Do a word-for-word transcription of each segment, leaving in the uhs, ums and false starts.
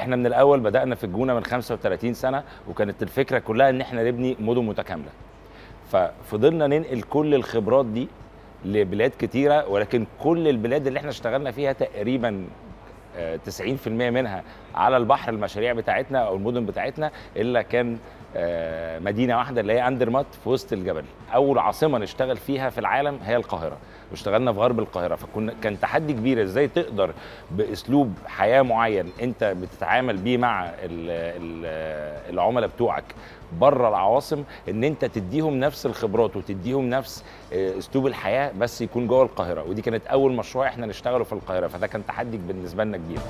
احنا من الاول بدانا في الجونه من خمسة وتلاتين سنه، وكانت الفكره كلها ان احنا نبني مدن متكامله. ففضلنا ننقل كل الخبرات دي لبلاد كتيره، ولكن كل البلاد اللي احنا اشتغلنا فيها تقريبا تسعين في المية منها على البحر، المشاريع بتاعتنا او المدن بتاعتنا، الا كان مدينه واحده اللي هي اندرمات في وسط الجبل. اول عاصمه نشتغل فيها في العالم هي القاهره، واشتغلنا في غرب القاهره. فكنا كان تحدي كبير ازاي تقدر باسلوب حياه معين انت بتتعامل بيه مع ال ال العملاء بتوعك بره العواصم، ان انت تديهم نفس الخبرات وتديهم نفس اسلوب الحياه بس يكون جوه القاهره. ودي كانت اول مشروع احنا نشتغله في القاهره، فده كان تحدي بالنسبه لنا كبير.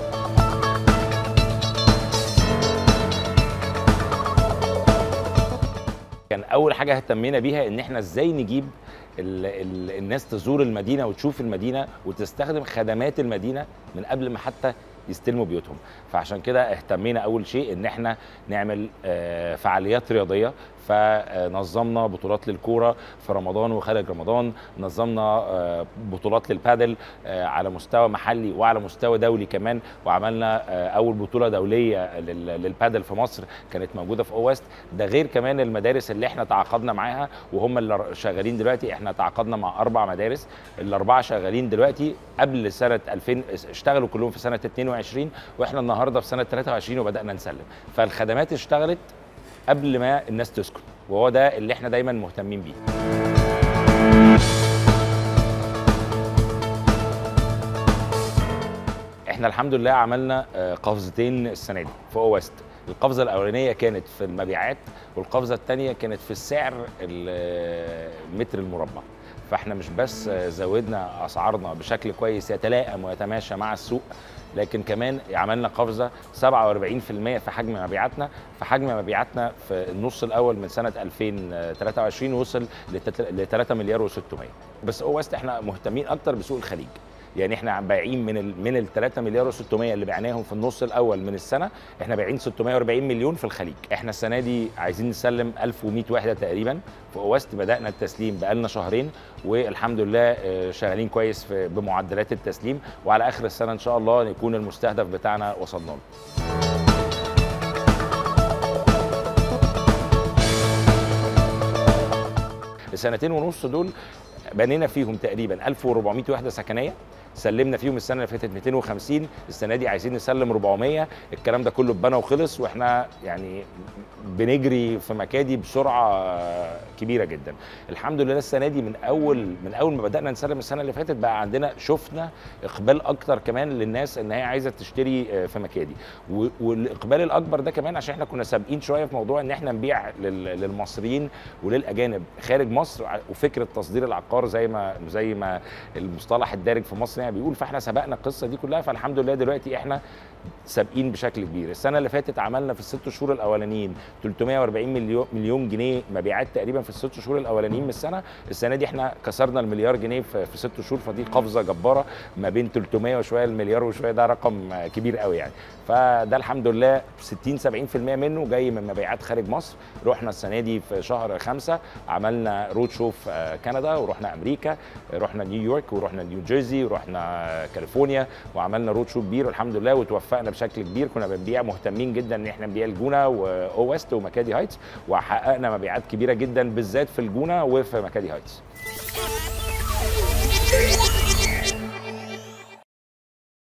كان اول حاجه اهتمينا بيها ان احنا ازاي نجيب ال ال الناس تزور المدينه وتشوف المدينه وتستخدم خدمات المدينه من قبل ما حتى يستلموا بيوتهم. فعشان كده اهتمينا اول شيء ان احنا نعمل فعاليات رياضيه، فنظمنا بطولات للكوره في رمضان وخارج رمضان، نظمنا بطولات للبادل على مستوى محلي وعلى مستوى دولي كمان، وعملنا اول بطوله دوليه للبادل في مصر كانت موجوده في اوست. ده غير كمان المدارس اللي احنا تعاقدنا معاها وهم اللي شغالين دلوقتي. احنا تعاقدنا مع اربع مدارس، الاربعه شغالين دلوقتي. قبل سنه ألفين اشتغلوا كلهم في سنه اتنين وعشرين، واحنا النهارده في سنه تلاتة وعشرين وبدانا نسلم. فالخدمات اشتغلت قبل ما الناس تسكن، وهو ده اللي احنا دايما مهتمين بيه. احنا الحمد لله عملنا قفزتين السنه دي في اوست. القفزه الاولانيه كانت في المبيعات، والقفزه الثانيه كانت في السعر المتر المربع. فاحنا مش بس زودنا اسعارنا بشكل كويس يتلائم ويتماشى مع السوق، لكن كمان عملنا قفزه سبعة وأربعين في المية في حجم مبيعاتنا. فحجم مبيعاتنا في النص الاول من سنه ألفين وتلاتة وعشرين وصل ل تلاتة مليار وستمية. بس اوست احنا مهتمين اكتر بسوق الخليج، يعني احنا بايعين من ال من ال تلاتة مليار وستمية اللي بعناهم في النص الاول من السنه، احنا بايعين ستمية وأربعين مليون في الخليج. احنا السنه دي عايزين نسلم ألف ومية وحده تقريبا في اوست. بدانا التسليم بقالنا شهرين، والحمد لله شغالين كويس بمعدلات التسليم، وعلى اخر السنه ان شاء الله يكون المستهدف بتاعنا وصلنا له. السنتين ونص دول بنينا فيهم تقريبا ألف وأربعمية وحده سكنيه، سلمنا فيهم السنه اللي فاتت ميتين وخمسين، السنه دي عايزين نسلم أربعمية. الكلام ده كله اتبنى وخلص، واحنا يعني بنجري في مكادي بسرعه كبيره جدا. الحمد لله السنه دي من اول من اول ما بدانا نسلم السنه اللي فاتت بقى عندنا شفنا اقبال اكتر كمان للناس ان هي عايزه تشتري في مكادي. والاقبال الاكبر ده كمان عشان احنا كنا سابقين شويه في موضوع ان احنا نبيع للمصريين وللاجانب خارج مصر، وفكره تصدير العقار زي ما زي ما المصطلح الدارج في مصر يعني بيقول. فاحنا سبقنا القصه دي كلها، فالحمد لله دلوقتي احنا سابقين بشكل كبير. السنه اللي فاتت عملنا في الست شهور الاولانيين تلتمية وأربعين مليون مليون جنيه مبيعات تقريبا في الست شهور الاولانيين من السنه. السنه دي احنا كسرنا المليار جنيه في ست شهور، فدي قفزه جباره ما بين تلتمية وشويه المليار وشويه، ده رقم كبير قوي يعني. فده الحمد لله ستين سبعين في المية منه جاي من مبيعات خارج مصر. رحنا السنه دي في شهر خمسة عملنا رود شو في كندا، ورحنا امريكا، رحنا نيويورك، ورحنا نيو جيرسي، ورحنا كاليفورنيا، وعملنا رود شو كبير والحمد لله، وتوفقنا بشكل كبير. كنا بنبيع مهتمين جدا ان احنا نبيع الجونه واوست ومكادي هايتس، وحققنا مبيعات كبيره جدا بالذات في الجونه وفي مكادي هايتس.